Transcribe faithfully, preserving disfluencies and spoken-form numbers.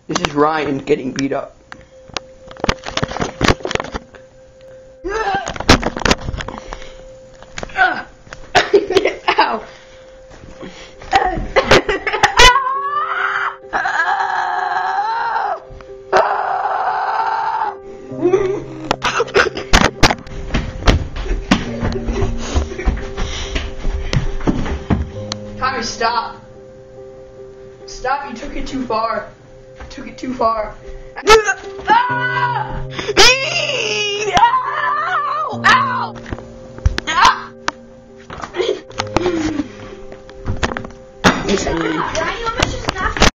This is Ryan getting beat up. Ow! Tommy, stop. Stop, you took it too far. You took it too far.